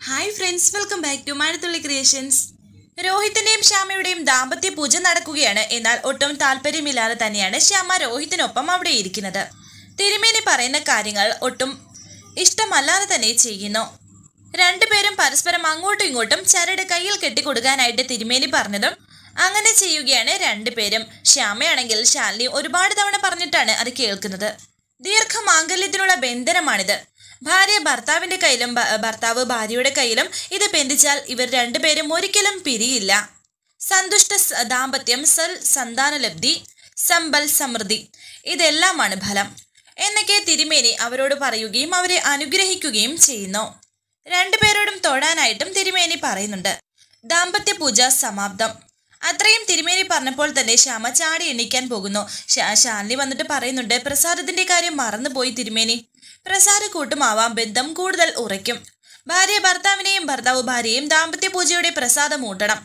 Hi friends, welcome back to Mazhathulli creations. രോഹിത്തിന്റെയും ശ്യാമയുടെയും ദാമ്പത്യ പൂജ നടക്കുകയാണ്. എന്നാൽ ഒട്ടും താല്പര്യമില്ലാതെ തന്നെയാണ് ശ്യാമ രോഹിത്തിനൊപ്പം അവിടെ ഇരിക്കുന്നത്. തിരുമേനി പറയുന്ന കാര്യങ്ങൾ ഒട്ടും ഇഷ്ടമല്ലാതെ തന്നെ ചെയ്യുന്നു. രണ്ടുപേരും പരസ്പരം അങ്ങോട്ടും ഇങ്ങോട്ടും ചരട് കയ്യിൽ കെട്ടിക്കൊടുക്കാനായിട്ട് തിരുമേനി പറഞ്ഞതും അങ്ങനെ ചെയ്യുകയാണ് രണ്ടുപേരും. ശ്യാമയാണെങ്കിൽ ശാലിനി ഒരുപാട് തവണ പറഞ്ഞിട്ടാണ് അത് കേൾക്കുന്നത്. ദീർഘമാംഗല്യത്തിനുള്ള ബന്ധനമാണിത്. ഭാര്യ ഭർത്താവിന്റെ കയ്യിലും ഭർത്താവ് ഭാര്യയുടെ കയ്യിലും ഇത് ബന്ധിച്ചാൽ ഇവർ രണ്ടുപേരും ഒരിക്കലും പിരിയില്ല. സന്തുഷ്ട ദാമ്പത്യം, സന്താനലബ്ധി, സമ്പൽ സമൃദ്ധി, ഇതെല്ലാമാണ് ഫലം എന്നൊക്കെ തിരുമേനി അവരോട് പറയുകയും അവരെ അനുഗ്രഹിക്കുകയും ചെയ്യുന്നു. രണ്ടുപേരോടും തൊഴാനായിട്ടും തിരുമേനി പറയുന്നുണ്ട്. ദാമ്പത്യ പൂജ സമാപ്തം. അത്രയും തിരുമേനി പറഞ്ഞപ്പോൾ തന്നെ ശ്യാമ ചാടി എണീക്കാൻ പോകുന്നു. ശാലിനി വന്നിട്ട് പറയുന്നുണ്ട്, പ്രസാദത്തിന്റെ കാര്യം മറന്നുപോയി തിരുമേനി. പ്രസാദ കൂട്ടുമാവാം, ബന്ധം കൂടുതൽ ഉറയ്ക്കും. ഭാര്യ ഭർത്താവിനെയും ഭർത്താവ് ഭാര്യയും ദാമ്പത്യ പൂജയുടെ പ്രസാദം ഊട്ടണം.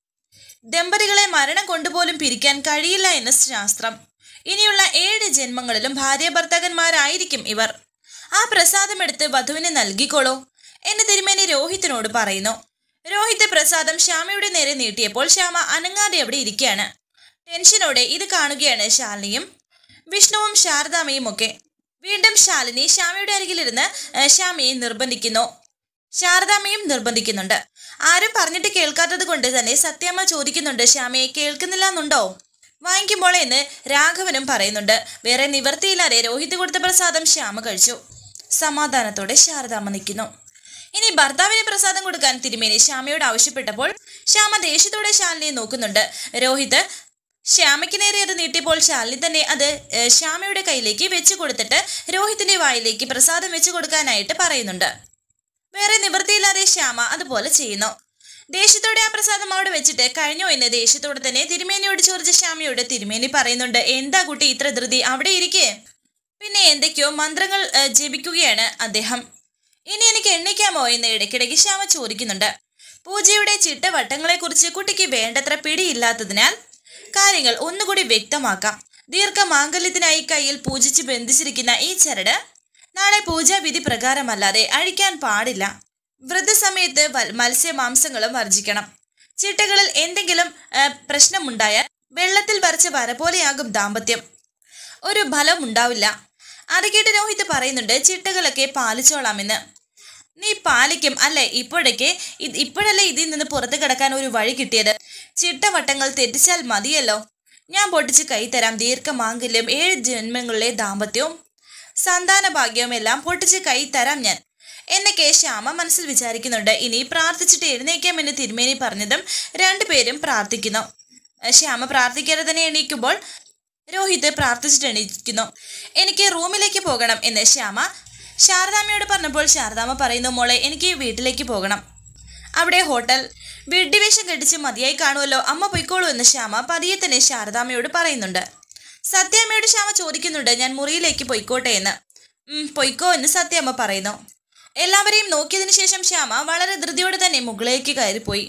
ദമ്പതികളെ മരണം കൊണ്ടുപോലും പിരിക്കാൻ കഴിയില്ല എന്ന് ശാസ്ത്രം. ഇനിയുള്ള 7 ജന്മങ്ങളിലും ഭാര്യ ഭർത്താക്കന്മാരായിരിക്കും ഇവർ. ആ പ്രസാദം എടുത്ത് വധുവിന് നൽകിക്കോളൂ എന്ന് തിരുമേനി രോഹിത്തിനോട് പറയുന്നു. രോഹിത് പ്രസാദം ശ്യാമയുടെ നേരെ നീട്ടിയപ്പോൾ ശ്യാമ അനങ്ങാതെ അവിടെ ഇരിക്കുകയാണ്. ടെൻഷനോടെ ഇത് കാണുകയാണ് ശാലിനിയും വിഷ്ണുവും ശാരദാമ്മയും ഒക്കെ. വീണ്ടും ശാലിനി ശ്യാമയുടെ അരികിലിരുന്ന് ശ്യാമയെ നിർബന്ധിക്കുന്നു. ശാരദാമ്മയും നിർബന്ധിക്കുന്നുണ്ട്. ആരും പറഞ്ഞിട്ട് കേൾക്കാത്തത് കൊണ്ട് തന്നെ സത്യമ്മ ചോദിക്കുന്നുണ്ട്, ശ്യാമയെ കേൾക്കുന്നില്ല എന്നുണ്ടോ, വാങ്ങിക്കുമ്പോൾ എന്ന് രാഘവനും പറയുന്നുണ്ട്. വേറെ നിവർത്തിയില്ലാതെ രോഹിത് കൊടുത്ത പ്രസാദം ശ്യാമ കഴിച്ചു. സമാധാനത്തോടെ ശാരദാമ്മ നിൽക്കുന്നു. ഇനി ഭർത്താവിന് പ്രസാദം കൊടുക്കാൻ തിരുമേനി ശ്യാമയോട് ആവശ്യപ്പെട്ടപ്പോൾ ശ്യാമ ദേഷ്യത്തോടെ ശാലിനിയെ നോക്കുന്നുണ്ട്. രോഹിത് ശ്യാമയ്ക്ക് നേരെ അത് നീട്ടിയപ്പോൾ ശാലിനി തന്നെ അത് ശ്യാമയുടെ കയ്യിലേക്ക് വെച്ചു കൊടുത്തിട്ട് രോഹിത്തിന്റെ വായിലേക്ക് പ്രസാദം വെച്ചു കൊടുക്കാനായിട്ട് പറയുന്നുണ്ട്. വേറെ നിവൃത്തിയില്ലാതെ ശ്യാമ അതുപോലെ ചെയ്യുന്നു. ദേഷ്യത്തോടെ ആ പ്രസാദം അവിടെ വെച്ചിട്ട് കഴിഞ്ഞോ എന്ന് ദേഷ്യത്തോടെ തന്നെ തിരുമേനിയോട് ചോദിച്ച ശ്യാമയോട് തിരുമേനി പറയുന്നുണ്ട്, എന്താ കുട്ടി ഇത്ര ധൃതി, അവിടെ ഇരിക്കേ. പിന്നെ എന്തൊക്കെയോ മന്ത്രങ്ങൾ ജപിക്കുകയാണ് അദ്ദേഹം. ഇനി എനിക്ക് എണ്ണിക്കാമോ എന്ന് ഇടയ്ക്കിടയ്ക്ക് ശ്യാമ ചോദിക്കുന്നുണ്ട്. പൂജയുടെ ചിട്ടവട്ടങ്ങളെക്കുറിച്ച് കുട്ടിക്ക് വേണ്ടത്ര പിടിയില്ലാത്തതിനാൽ കാര്യങ്ങൾ ഒന്നുകൂടി വ്യക്തമാക്കാം. ദീർഘമാംഗല്യത്തിനായി കയ്യിൽ പൂജിച്ച് ബന്ധിച്ചിരിക്കുന്ന ഈ ചരട് നാളെ പൂജാവിധി പ്രകാരമല്ലാതെ അഴിക്കാൻ പാടില്ല. വ്രതസമയത്ത് മത്സ്യമാംസങ്ങളും വർജിക്കണം. ചിട്ടകളിൽ എന്തെങ്കിലും പ്രശ്നമുണ്ടായാൽ വെള്ളത്തിൽ വരച്ച വര പോലെയാകും ദാമ്പത്യം, ഒരു ഫലം ഉണ്ടാവില്ല. അത് കേട്ട് രോഹിത് പറയുന്നുണ്ട്, ചിട്ടകളൊക്കെ പാലിച്ചോളാമെന്ന്. നീ പാലിക്കും അല്ലേ? ഇപ്പോഴല്ലേ ഇതിൽ നിന്ന് പുറത്തു കിടക്കാൻ ഒരു വഴി കിട്ടിയത്. ചിട്ടവട്ടങ്ങൾ തെറ്റിച്ചാൽ മതിയല്ലോ. ഞാൻ പൊട്ടിച്ച് കൈ തരാം. ദീർഘമാംഗല്യം, 7 ജന്മങ്ങളിലെ ദാമ്പത്യവും സന്താന ഭാഗ്യവും എല്ലാം പൊട്ടിച്ച് കൈ തരാം ഞാൻ എന്നൊക്കെ ശ്യാമ മനസ്സിൽ വിചാരിക്കുന്നുണ്ട്. ഇനി പ്രാർത്ഥിച്ചിട്ട് എഴുന്നേക്കാമെന്ന് തിരുമേനി പറഞ്ഞതും രണ്ടുപേരും പ്രാർത്ഥിക്കുന്നു. ശ്യാമ പ്രാർത്ഥിക്കാതെ തന്നെ എണീക്കുമ്പോൾ രോഹിത് പ്രാർത്ഥിച്ചിട്ട് എണീക്കുന്നു. എനിക്ക് റൂമിലേക്ക് പോകണം എന്ന് ശ്യാമ ശാരദാമ്മയോട് പറഞ്ഞപ്പോൾ ശാരദാമ്മ പറയുന്നു, മോളെ എനിക്ക് വീട്ടിലേക്ക് പോകണം. അവിടെ ഹോട്ടൽ വെഡ്ഡിവേഷം കെട്ടിച്ച് മതിയായി കാണുമല്ലോ, അമ്മ പൊയ്ക്കോളൂ എന്ന് ശ്യാമ പതിയെ തന്നെ ശാരദാമ്മയോട് പറയുന്നുണ്ട്. സത്യാമ്മയോട് ശ്യാമ ചോദിക്കുന്നുണ്ട്, ഞാൻ മുറിയിലേക്ക് പൊയ്ക്കോട്ടെ എന്ന്. പൊയ്ക്കോ എന്ന് സത്യാമ്മ പറയുന്നു. എല്ലാവരെയും നോക്കിയതിനു ശേഷം ശ്യാമ വളരെ ധൃതിയോടെ തന്നെ മുകളിലേക്ക് കയറിപ്പോയി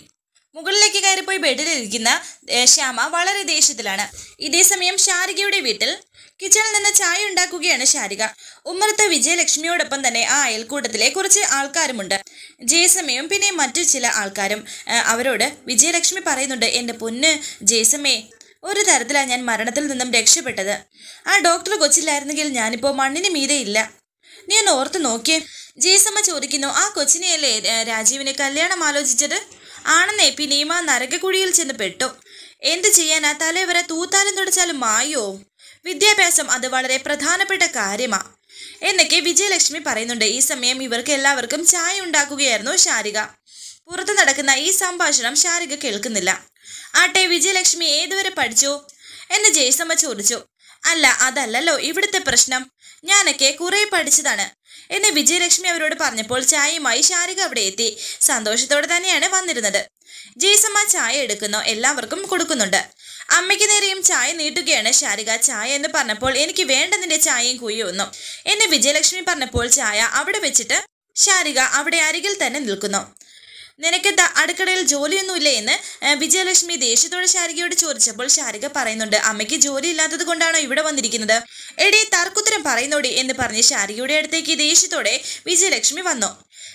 ബെഡിലിരിക്കുന്ന ശ്യാമ വളരെ ദേഷ്യത്തിലാണ്. ഇതേസമയം ശാരികയുടെ വീട്ടിൽ കിച്ചണിൽ നിന്ന് ചായ ഉണ്ടാക്കുകയാണ് ശാരിക. ഉമ്മറത്ത് വിജയലക്ഷ്മിയോടൊപ്പം തന്നെ ആ അയൽക്കൂട്ടത്തിലെ കുറച്ച് ആൾക്കാരുമുണ്ട്. ജയസമ്മയും പിന്നെ മറ്റു ചില ആൾക്കാരും. അവരോട് വിജയലക്ഷ്മി പറയുന്നുണ്ട്, എൻ്റെ പൊന്ന് ജയസമ്മേ, ഒരു തരത്തിലാണ് ഞാൻ മരണത്തിൽ നിന്നും രക്ഷപ്പെട്ടത്. ആ ഡോക്ടർ കൊച്ചില്ലായിരുന്നെങ്കിൽ ഞാനിപ്പോൾ മണ്ണിന് മീതെ ഇല്ല. നീ ഒന്ന് ഓർത്ത് നോക്കിയേ. ജയസമ്മ ചോദിക്കുന്നു, ആ കൊച്ചിനെയല്ലേ രാജീവിനെ കല്യാണം ആലോചിച്ചത്? ആണെന്നേ. പിന്നെയും ആ നരകക്കുഴിയിൽ ചെന്ന് പെട്ടു. എന്ത് ചെയ്യാനാ, തലവരെ തൂത്താലും തുടച്ചാലും മായോ. വിദ്യാഭ്യാസം അത് വളരെ പ്രധാനപ്പെട്ട കാര്യമാ എന്നൊക്കെ വിജയലക്ഷ്മി പറയുന്നുണ്ട്. ഈ സമയം ഇവർക്ക് എല്ലാവർക്കും ചായ ഉണ്ടാക്കുകയായിരുന്നു ശാരിക. പുറത്തു നടക്കുന്ന ഈ സംഭാഷണം ശാരിക കേൾക്കുന്നില്ല. ആട്ടെ, വിജയലക്ഷ്മി ഏതുവരെ പഠിച്ചു എന്ന് ജയസമ്മ ചോദിച്ചു. അല്ല, അതല്ലല്ലോ ഇവിടുത്തെ പ്രശ്നം, ഞാനൊക്കെ കുറെ പഠിച്ചതാണ് എന്ന് വിജയലക്ഷ്മി അവരോട് പറഞ്ഞപ്പോൾ ചായയുമായി ശാരിക അവിടെ എത്തി. സന്തോഷത്തോടെ തന്നെയാണ് വന്നിരുന്നത്. ജയസമ്മ ചായ എടുക്കുന്നു, എല്ലാവർക്കും കൊടുക്കുന്നുണ്ട്. അമ്മയ്ക്ക് നേരെയും ചായ നീട്ടുകയാണ് ശാരിക. ചായ എന്ന് പറഞ്ഞപ്പോൾ എനിക്ക് വേണ്ട നിന്റെ ചായയും കുയ്യൊന്നും എന്ന് വിജയലക്ഷ്മി പറഞ്ഞപ്പോൾ ചായ അവിടെ വെച്ചിട്ട് ശാരിക അവിടെ അരികിൽ തന്നെ നിൽക്കുന്നു. നിനക്ക് അടുക്കളയിൽ ജോലിയൊന്നുമില്ലേ എന്ന് വിജയലക്ഷ്മി ദേഷ്യത്തോടെ ശാരികയോട് ചോദിച്ചപ്പോൾ ശാരിക പറയുന്നുണ്ട്, അമ്മയ്ക്ക് ജോലി ഇല്ലാത്തത് കൊണ്ടാണോ ഇവിടെ വന്നിരിക്കുന്നത്? എടി തർക്കുത്തരം പറയുന്നോടി എന്ന് പറഞ്ഞ് ശാരികയുടെ അടുത്തേക്ക് ദേഷ്യത്തോടെ വിജയലക്ഷ്മി വന്നു.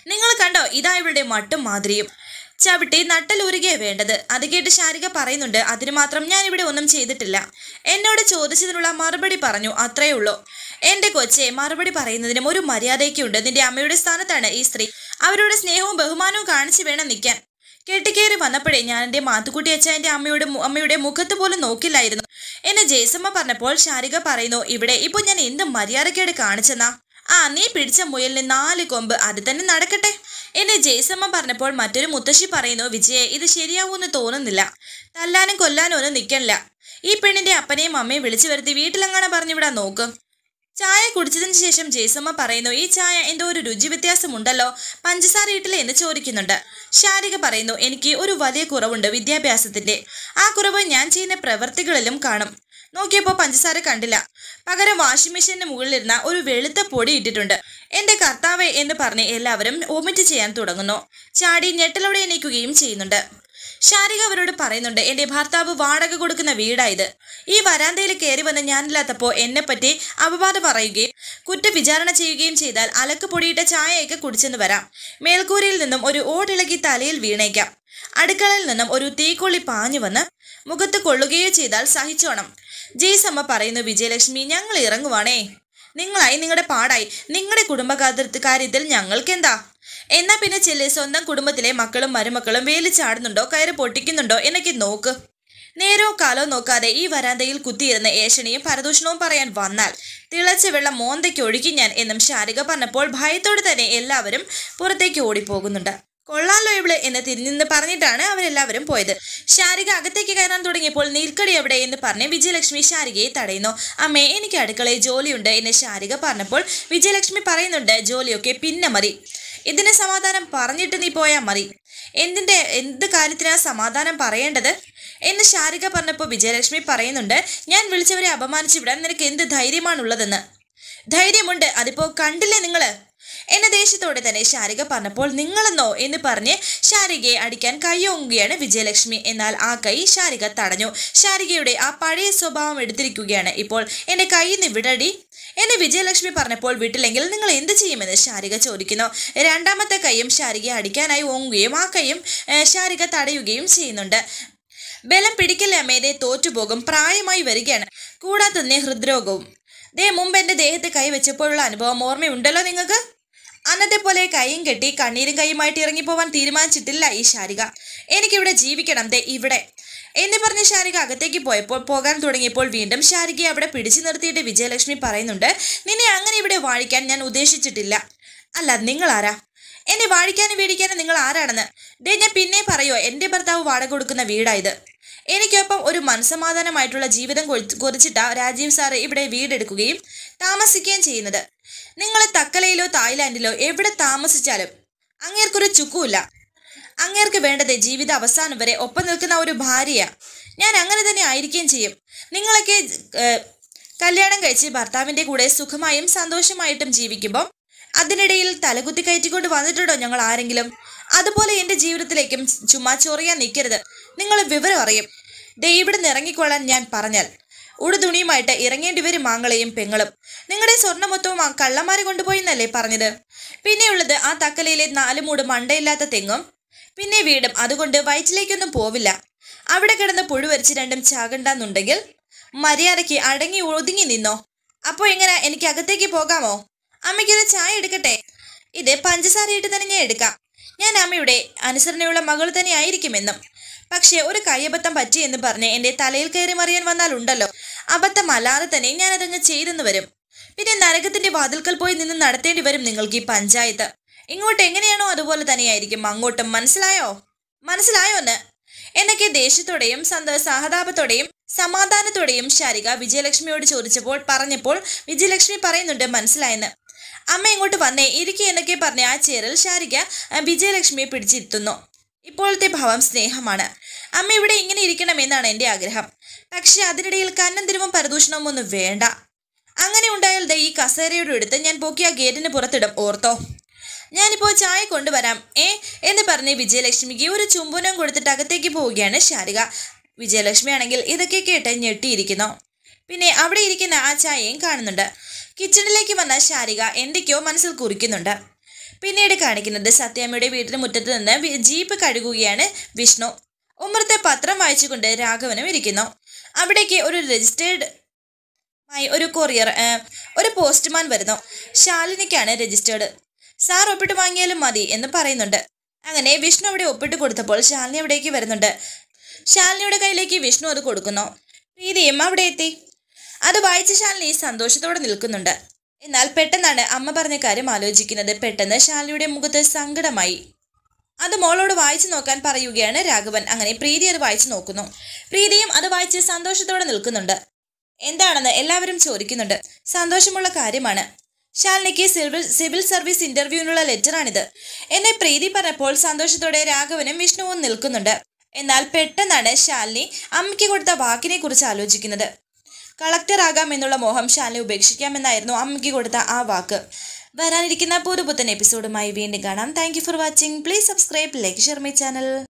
നിങ്ങൾ കണ്ടോ, ഇതാ ഇവളുടെ മട്ടും മാതിരിയും. ചവിട്ടി നട്ടലൂരുകയെ വേണ്ടത്. അത് കേട്ട് ശാരിക പറയുന്നുണ്ട്, അതിന് മാത്രം ഞാൻ ഇവിടെ ഒന്നും ചെയ്തിട്ടില്ല. എന്നോട് ചോദിച്ചതിനുള്ള മറുപടി പറഞ്ഞു, അത്രയേ ഉള്ളൂ. എന്റെ കൊച്ചെ, മറുപടി പറയുന്നതിനും ഒരു മര്യാദയ്ക്കുണ്ട്. നിന്റെ അമ്മയുടെ സ്ഥാനത്താണ് ഈ സ്ത്രീ. അവരുടെ സ്നേഹവും ബഹുമാനവും കാണിച്ചു വേണം നിൽക്കാൻ. കെട്ടിക്കേറി വന്നപ്പോഴേ ഞാൻ എൻ്റെ മാത്തുക്കുട്ടി അച്ഛ എൻ്റെ അമ്മയുടെ മുഖത്ത് പോലും നോക്കില്ലായിരുന്നു എന്നെ ജയസമ്മ പറഞ്ഞപ്പോൾ ശാരിക പറയുന്നു, ഇവിടെ ഇപ്പോൾ ഞാൻ എന്ത് മര്യാദക്കേട് കാണിച്ചെന്നാ? നീ പിടിച്ച മുയലിന് 4 കൊമ്പ്, അത് തന്നെ നടക്കട്ടെ എന്നെ ജയസമ്മ പറഞ്ഞപ്പോൾ മറ്റൊരു മുത്തശ്ശി പറയുന്നു, വിജയെ, ഇത് ശരിയാവൂന്ന് തോന്നുന്നില്ല. തല്ലാനും കൊല്ലാനും ഒന്നും നിൽക്കണില്ല. ഈ പെണ്ണിന്റെ അപ്പനെയും അമ്മയും വിളിച്ചു വരുത്തി വീട്ടിലെങ്ങാണ് പറഞ്ഞിവിടാൻ നോക്കും. ചായ കുടിച്ചതിന് ശേഷം ജയസമ്മ പറയുന്നു, ഈ ചായ എന്തോ ഒരു രുചി വ്യത്യാസമുണ്ടല്ലോ, പഞ്ചസാര ഇട്ടില്ലേ എന്ന് ചോദിക്കുന്നുണ്ട്. ശാരിക പറയുന്നു, എനിക്ക് ഒരു വലിയ കുറവുണ്ട് വിദ്യാഭ്യാസത്തിന്റെ. ആ കുറവ് ഞാൻ ചെയ്യുന്ന പ്രവൃത്തികളിലും കാണും. നോക്കിയപ്പോൾ പഞ്ചസാര കണ്ടില്ല. പകരം വാഷിംഗ് മെഷീനിന് മുകളിലിരുന്ന ഒരു വെളുത്ത പൊടി ഇട്ടിട്ടുണ്ട്. എന്റെ കർത്താവേ എന്ന് പറഞ്ഞ് എല്ലാവരും വൊമിറ്റ് ചെയ്യാൻ തുടങ്ങുന്നു. ചാടി ഞെട്ടലോടെ എണീക്കുകയും ചെയ്യുന്നുണ്ട്. ശാരിക അവരോട് പറയുന്നുണ്ട്, എന്റെ ഭർത്താവ് വാടക കൊടുക്കുന്ന വീടായത്. ഈ വരാന്തയിൽ കയറി വന്ന് ഞാനില്ലാത്തപ്പോൾ എന്നെപ്പറ്റി അപവാദം പറയുകയും കുറ്റവിചാരണ ചെയ്യുകയും ചെയ്താൽ അലക്ക് പൊടിയിട്ട ചായയൊക്കെ കുടിച്ചെന്ന് വരാം. മേൽക്കൂരയിൽ നിന്നും ഒരു ഓടിളകി തലയിൽ വീണേക്കാം. അടുക്കളയിൽ നിന്നും ഒരു തീക്കൊള്ളി പാഞ്ഞു വന്ന് മുഖത്ത് കൊള്ളുകയോ ചെയ്താൽ സഹിച്ചോണം. ജയ്സമ്മ പറയുന്നു, വിജയലക്ഷ്മി, ഞങ്ങൾ ഇറങ്ങുവാണേ. നിങ്ങളായി നിങ്ങളുടെ പാടായി. നിങ്ങളുടെ കുടുംബകാര്യത്തിൽ ഞങ്ങൾക്കെന്താ? എന്നാ പിന്നെ ചെല്ല്, സ്വന്തം കുടുംബത്തിലെ മക്കളും മരുമക്കളും വേലി ചാടുന്നുണ്ടോ കയറ് പൊട്ടിക്കുന്നുണ്ടോ എന്നൊക്കെ നോക്ക്. നേരോ കാലോ നോക്കാതെ ഈ വരാന്തയിൽ കുത്തിയിരുന്ന് ഏഷണിയും പരദൂഷണവും പറയാൻ വന്നാൽ തിളച്ച വെള്ളം മോന്തയ്ക്ക് ഒഴുക്കി ഞാൻ എന്നും ശാരിക പറഞ്ഞപ്പോൾ ഭയത്തോടെ തന്നെ എല്ലാവരും പുറത്തേക്ക് ഓടിപ്പോകുന്നുണ്ട്. കൊള്ളാലോ ഇവള് എന്ന് തിരിഞ്ഞെന്ന് പറഞ്ഞിട്ടാണ് അവരെല്ലാവരും പോയത്. ശാരിക അകത്തേക്ക് കയറാൻ തുടങ്ങിയപ്പോൾ നിൽക്കടി എവിടെ എന്ന് പറഞ്ഞ് വിജയലക്ഷ്മി ശാരികയെ തടയുന്നു. അമ്മേ, എനിക്ക് അടുക്കളയിൽ ജോലിയുണ്ട് എന്ന് ശാരിക പറഞ്ഞപ്പോൾ വിജയലക്ഷ്മി പറയുന്നുണ്ട്, ജോലിയൊക്കെ പിന്നെ മതി. ഇതിന് സമാധാനം പറഞ്ഞിട്ട് നീ പോയാൽ മതി. എന്ത് കാര്യത്തിനാ സമാധാനം പറയേണ്ടത് എന്ന് ശാരിക പറഞ്ഞപ്പോൾ വിജയലക്ഷ്മി പറയുന്നുണ്ട്, ഞാൻ വിളിച്ചവരെ അപമാനിച്ചു വിടാൻ നിനക്ക് എന്ത് ധൈര്യമാണുള്ളതെന്ന്. ധൈര്യമുണ്ട്, അതിപ്പോ കണ്ടില്ലേ നിങ്ങള് എന്നെ ദേഷ്യത്തോടെ തന്നെ ശാരിക പറഞ്ഞപ്പോൾ നിങ്ങളെന്നോ എന്ന് പറഞ്ഞ് ശാരികയെ അടിക്കാൻ കൈയോങ്ങുകയാണ് വിജയലക്ഷ്മി. എന്നാൽ ആ കൈ ശാരിക തടഞ്ഞു. ശാരികയുടെ ആ പഴയ സ്വഭാവം എടുത്തിരിക്കുകയാണ് ഇപ്പോൾ. എന്റെ കൈയിൽ നിന്ന് വിടടി എന്നെ വിജയലക്ഷ്മി പറഞ്ഞപ്പോൾ വിട്ടില്ലെങ്കിൽ നിങ്ങൾ എന്ത് ചെയ്യുമെന്ന് ശാരിക ചോദിക്കുന്നു. രണ്ടാമത്തെ കൈയും ശാരികയെ അടിക്കാനായി ഓങ്ങുകയും ആ കൈയും ശാരിക തടയുകയും ചെയ്യുന്നുണ്ട്. ബലം പിടിക്കില്ല അമ്മേതെ, തോറ്റുപോകും. പ്രായമായി വരികയാണ്, കൂടാതെ തന്നെ ഹൃദ്രോഗവും. മുമ്പ് എൻ്റെ ദേഹത്തെ കൈ വെച്ചപ്പോഴുള്ള അനുഭവം ഓർമ്മയുണ്ടല്ലോ നിങ്ങൾക്ക്? അന്നത്തെ പോലെ കൈയും കെട്ടി കണ്ണീരും കൈയുമായിട്ട് ഇറങ്ങിപ്പോവാൻ തീരുമാനിച്ചിട്ടില്ല ഈ ശാരിക. എനിക്കിവിടെ ജീവിക്കണം, ഇവിടെ എന്ന് പറഞ്ഞ് ശാരിക അകത്തേക്ക് പോകാൻ തുടങ്ങിയപ്പോൾ വീണ്ടും ശാരികയെ അവിടെ പിടിച്ചു നിർത്തിയിട്ട് വിജയലക്ഷ്മി പറയുന്നുണ്ട്, നിന്നെ അങ്ങനെ ഇവിടെ വാഴിക്കാൻ ഞാൻ ഉദ്ദേശിച്ചിട്ടില്ല. അല്ല, നിങ്ങൾ ആരാ എന്നെ വാഴിക്കാനും വേടിക്കാനും? നിങ്ങൾ ആരാണെന്ന് ഞാൻ പിന്നെ പറയോ, എൻ്റെ ഭർത്താവ് വാടക കൊടുക്കുന്ന വീടായത്. എനിക്കൊപ്പം ഒരു മനസ്സമാധാനമായിട്ടുള്ള ജീവിതം കുറിച്ചിട്ടാ രാജീവ് സാറ് ഇവിടെ വീടെടുക്കുകയും താമസിക്കുകയും ചെയ്യുന്നത്. നിങ്ങൾ തക്കലയിലോ തായ്ലാൻഡിലോ എവിടെ താമസിച്ചാലും അങ്ങേർക്കൊരു ചുക്കുമില്ല. അങ്ങേർക്ക് വേണ്ടത് ജീവിത അവസാനം വരെ ഒപ്പം നിൽക്കുന്ന ഒരു ഭാര്യയാ. ഞാൻ അങ്ങനെ തന്നെ ആയിരിക്കുകയും ചെയ്യും. നിങ്ങളൊക്കെ കല്യാണം കഴിച്ച് ഭർത്താവിൻ്റെ കൂടെ സുഖമായും സന്തോഷമായിട്ടും ജീവിക്കുമ്പോൾ അതിനിടയിൽ തലകുത്തി കയറ്റിക്കൊണ്ട് വന്നിട്ടുണ്ടോ ഞങ്ങൾ ആരെങ്കിലും? അതുപോലെ എൻ്റെ ജീവിതത്തിലേക്കും ചുമ്മാ ചൊറിയാൻ നിൽക്കരുത്. നിങ്ങൾ വിവരം അറിയും. ഇവിടെ നിന്ന് ഇറങ്ങിക്കൊള്ളാൻ ഞാൻ പറഞ്ഞാൽ ഉടുതുണിയുമായിട്ട് ഇറങ്ങേണ്ടി വരും മാങ്ങളെയും പെങ്ങളും. നിങ്ങളുടെ സ്വർണ്ണ മൊത്തവും ആ കള്ളന്മാരെ കൊണ്ടുപോയി എന്നല്ലേ പറഞ്ഞത്? പിന്നെയുള്ളത് ആ തക്കലയിലെ 4 മൂട് മണ്ടയില്ലാത്ത തെങ്ങും പിന്നെ വീടും. അതുകൊണ്ട് വയറ്റിലേക്കൊന്നും പോവില്ല. അവിടെ കിടന്ന് പുഴുവരിച്ച് രണ്ടും ചാകണ്ടെന്നുണ്ടെങ്കിൽ മര്യാദയ്ക്ക് അടങ്ങി ഒതുങ്ങി നിന്നോ. അപ്പോൾ എങ്ങനെ, എനിക്ക് അകത്തേക്ക് പോകാമോ? അമ്മയ്ക്കൊരു ചായ എടുക്കട്ടെ? ഇത് പഞ്ചസാരയിട്ട് തന്നെ ഞാൻ എടുക്കാം. ഞാൻ അമ്മയുടെ അനുസരണയുള്ള മകൾ തന്നെ ആയിരിക്കുമെന്നും. പക്ഷേ ഒരു കയ്യബദ്ധം പറ്റിയെന്ന് പറഞ്ഞ് എൻ്റെ തലയിൽ കയറി മറിയാൻ വന്നാലുണ്ടല്ലോ, അബദ്ധമല്ലാതെ തന്നെ ഞാനതങ്ങ് ചെയ്തെന്ന് വരും. പിന്നെ നരകത്തിന്റെ വാതിൽക്കൽ പോയി നിന്ന് നടത്തേണ്ടി വരും നിങ്ങൾക്ക് ഈ പഞ്ചായത്ത്. ഇങ്ങോട്ട് എങ്ങനെയാണോ അതുപോലെ തന്നെയായിരിക്കും അങ്ങോട്ടും. മനസ്സിലായോ എന്ന് എന്നൊക്കെ ദേഷ്യത്തോടെയും സഹതാപത്തോടെയും സമാധാനത്തോടെയും ശാരിക വിജയലക്ഷ്മിയോട് പറഞ്ഞപ്പോൾ വിജയലക്ഷ്മി പറയുന്നുണ്ട്, മനസ്സിലായെന്ന്. അമ്മ ഇങ്ങോട്ട് വന്നേ, ഇരിക്കുക എന്നൊക്കെ പറഞ്ഞ ആ ചേറിൽ ശാരിക വിജയലക്ഷ്മിയെ പിടിച്ചിരുത്തുന്നു. ഇപ്പോഴത്തെ ഭാവം സ്നേഹമാണ്. അമ്മ ഇവിടെ ഇങ്ങനെ ഇരിക്കണമെന്നാണ് എൻ്റെ ആഗ്രഹം. പക്ഷെ അതിനിടയിൽ കന്നം തിരുവും പരദൂഷണവും ഒന്നും വേണ്ട. അങ്ങനെ ഉണ്ടായാൽ ഈ കസേരയുടെ എടുത്ത് ഞാൻ പൊക്കി ആ ഗേറ്റിന് പുറത്തിടും, ഓർത്തോ. ഞാനിപ്പോൾ ചായ കൊണ്ടുവരാം എന്ന് പറഞ്ഞ് വിജയലക്ഷ്മിക്ക് ഒരു ചുംബനം കൊടുത്തിട്ട് അകത്തേക്ക് പോവുകയാണ് ശാരിക. വിജയലക്ഷ്മി ആണെങ്കിൽ ഇതൊക്കെ കേട്ട് ഞെട്ടിയിരിക്കുന്നു. പിന്നെ അവിടെ ഇരിക്കുന്ന ആ ചായയും കാണുന്നുണ്ട്. കിച്ചണിലേക്ക് വന്ന ശാരിക എന്തൊക്കെയോ മനസ്സിൽ കുറിക്കുന്നുണ്ട്. പിന്നീട് കാണിക്കുന്നത് സത്യാമ്മയുടെ വീടിന് മുറ്റത്ത് നിന്ന് ജീപ്പ് കഴുകുകയാണ് വിഷ്ണു. ഉമ്മറത്തെ പത്രം വായിച്ചുകൊണ്ട് രാഘവനും ഇരിക്കുന്നു. അവിടേക്ക് ഒരു രജിസ്റ്റേർഡ് ഒരു കൊറിയർ ഒരു പോസ്റ്റ്മാൻ വരുന്നു. ശാലിനിക്കാണ് രജിസ്റ്റേർഡ്. സാർ ഒപ്പിട്ട് വാങ്ങിയാലും മതി എന്ന് പറയുന്നുണ്ട്. അങ്ങനെ വിഷ്ണു അവിടെ ഒപ്പിട്ട് കൊടുത്തപ്പോൾ ശാലിനി അവിടേക്ക് വരുന്നുണ്ട്. ശാലിനിയുടെ കയ്യിലേക്ക് വിഷ്ണു അത് കൊടുക്കുന്നു. പ്രീതിയും അവിടെ എത്തി. അത് വായിച്ച ശാലിനി സന്തോഷത്തോടെ നിൽക്കുന്നുണ്ട്. എന്നാൽ പെട്ടെന്നാണ് അമ്മ പറഞ്ഞ കാര്യം ആലോചിക്കുന്നത്. പെട്ടെന്ന് ശാലിനിയുടെ മുഖത്ത് സങ്കടമായി. അത് മോളോട് വായിച്ചു നോക്കാൻ പറയുകയാണ് രാഘവൻ. അങ്ങനെ പ്രീതി അത് വായിച്ചു നോക്കുന്നു. പ്രീതിയും അത് വായിച്ച് സന്തോഷത്തോടെ നിൽക്കുന്നുണ്ട്. എന്താണെന്ന് എല്ലാവരും ചോദിക്കുന്നുണ്ട്. സന്തോഷമുള്ള കാര്യമാണ്. ശാലിനിക്ക് സിവിൽ സർവീസ് ഇന്റർവ്യൂവിനുള്ള ലെറ്ററാണിത് എന്നെ പ്രീതി പറഞ്ഞപ്പോൾ സന്തോഷത്തോടെ രാഘവനും വിഷ്ണുവും നിൽക്കുന്നുണ്ട്. എന്നാൽ പെട്ടെന്നാണ് ശാലിനി അമ്മയ്ക്ക് കൊടുത്ത വാക്കിനെ കുറിച്ച് ആലോചിക്കുന്നത്. കളക്ടർ ആകാം എന്നുള്ള മോഹം ശാലിനി ഉപേക്ഷിക്കാമെന്നായിരുന്നു അമ്മയ്ക്ക് കൊടുത്ത ആ വാക്ക്. വരാനിരിക്കുന്ന പുതുപുത്തൻ എപ്പിസോഡുമായി വീണ്ടും കാണാം. Thank you for watching. Please subscribe, like, share my channel.